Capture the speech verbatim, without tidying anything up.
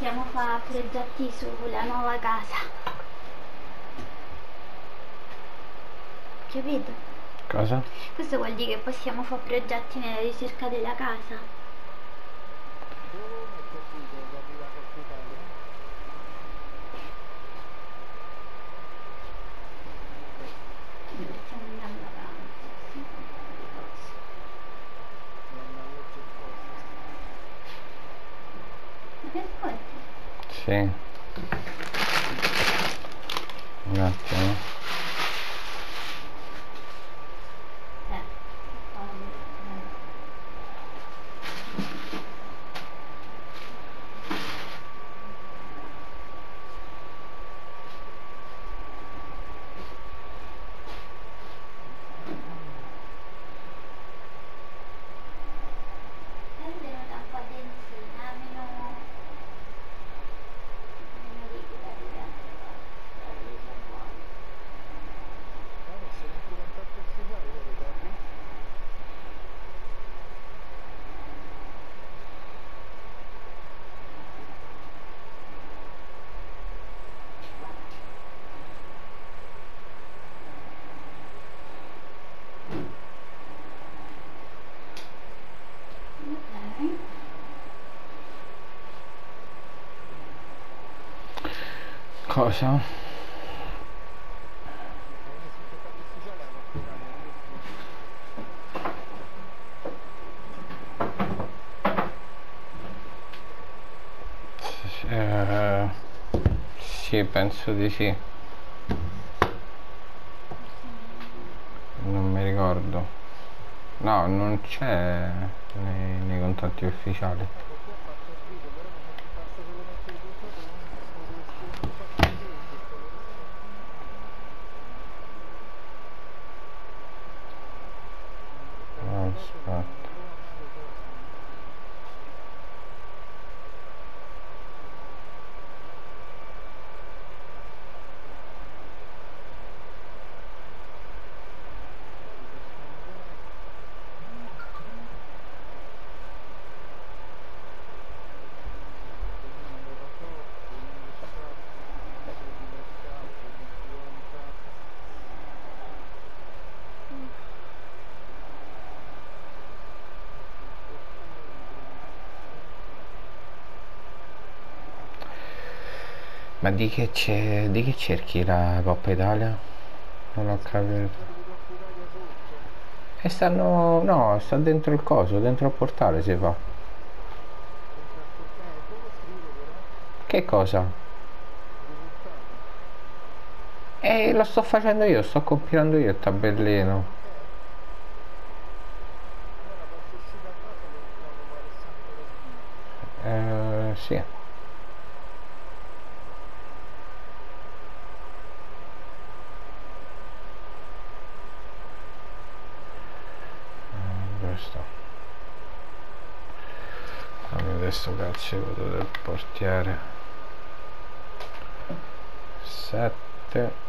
possiamo fare progetti sulla nuova casa. Capito? Cosa? Questo vuol dire che possiamo fare progetti nella ricerca della casa. Dove metto il dito che arriva Coppa Italia? Stiamo andando avanti, stiamo andando di cose. Non legge il posto. Ma che ascolti? Sì. Un attimo. Eh, che parli? È venuta un po' densina, meno... meno liquida di le altre volte, la luce è buona. Ah, ma se metti contatto ufficiale lo ricordi? Ok. Cosa? Hai messo il contatto ufficiale alla Coppa Italia, giusto? Eh, sì, penso di sì. Non mi ricordo. No, non c'è nei, nei contatti ufficiali. Ecco, qui ha fatto il video, però non metti, basta solo mettere il risultato, lo devi scrivere in un sacco di punti, quello che sta. Tante cose Aspetta. vanno proprio male cose. Poi persone vere, così numero passaporto, email chat, codice mercato, codice di volontà. Copertura, implementazione. Ma di che c'è? Di che cerchi la Coppa Italia? Non ho Gli capito. sponsorizzatori di Coppa Italia sotto. E stanno. No, sta dentro il coso, dentro il portale si fa. Dentro al portale. Eh, dove scrive però? Che cosa? Risultato. E lo sto facendo io, sto compilando io il tabellino. Eh, allora posso uscire da casa che provo con Alessandro Rosmini. Eh, sì. Eh, dove sto? Fammi vedere sto cazzo di voto del portiere. sette